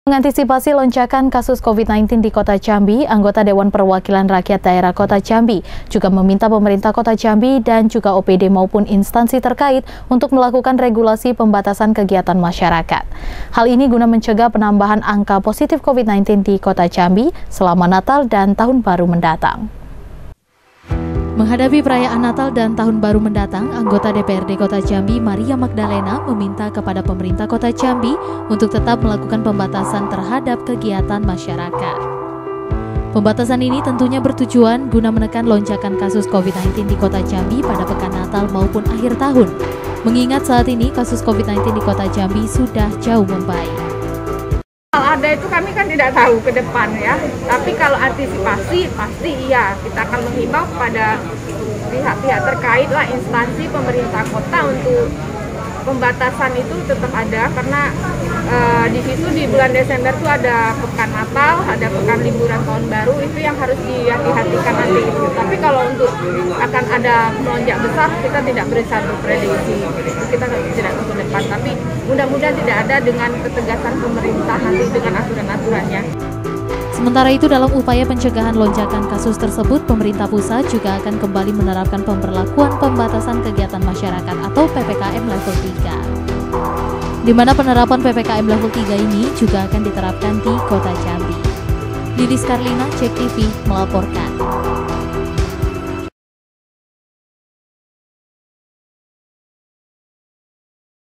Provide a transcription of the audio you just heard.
Mengantisipasi lonjakan kasus COVID-19 di Kota Jambi, anggota Dewan Perwakilan Rakyat Daerah Kota Jambi juga meminta pemerintah Kota Jambi dan juga OPD maupun instansi terkait untuk melakukan regulasi pembatasan kegiatan masyarakat. Hal ini guna mencegah penambahan angka positif COVID-19 di Kota Jambi selama Natal dan Tahun Baru mendatang. Menghadapi perayaan Natal dan Tahun Baru mendatang, anggota DPRD Kota Jambi Maria Magdalena meminta kepada pemerintah Kota Jambi untuk tetap melakukan pembatasan terhadap kegiatan masyarakat. Pembatasan ini tentunya bertujuan guna menekan lonjakan kasus COVID-19 di Kota Jambi pada pekan Natal maupun akhir tahun. Mengingat saat ini kasus COVID-19 di Kota Jambi sudah jauh membaik. Kalau ada itu kami kan tidak tahu ke depan ya, tapi kalau antisipasi pasti iya, kita akan menghimbau kepada pihak-pihak terkait lah, instansi pemerintah kota untuk pembatasan itu tetap ada, karena di situ di bulan Desember itu ada pekan Natal, ada pekan liburan Tahun Baru, itu yang harus dihati-hatikan nanti itu. Tapi kalau untuk akan ada melonjak besar, kita tidak bisa berprediksi, kita tidak tahu ke depan, tapi mudah-mudahan tidak ada dengan ketegasan pemerintah nanti dengan aturan-aturannya. Sementara itu, dalam upaya pencegahan lonjakan kasus tersebut, pemerintah pusat juga akan kembali menerapkan pemberlakuan pembatasan kegiatan masyarakat atau PPKM level 3. Di mana penerapan PPKM level 3 ini juga akan diterapkan di Kota Jambi. Didis Karlina, Cek TV melaporkan.